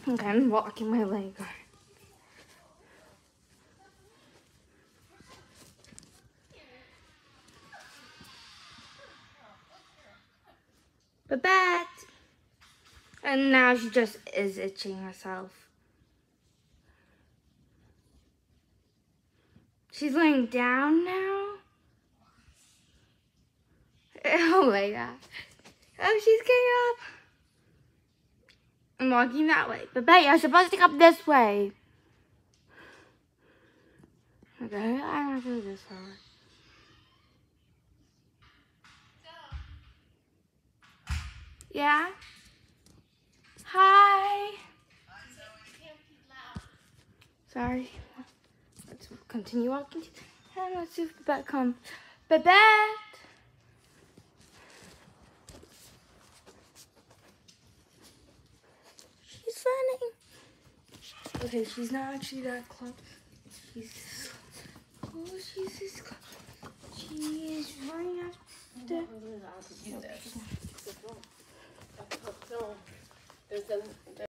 Okay, I'm walking my leg. Babette! And now she just is itching herself. She's laying down now. Oh my god. Oh, she's getting up. I'm walking that way. Babette, you're supposed to come this way. Okay, I'm gonna do this one. Yeah? Hi. Sorry. Let's continue walking. And let's see if Babette comes. Babette! She's running. Okay, she's not actually that close. She's this close. She is running after. There's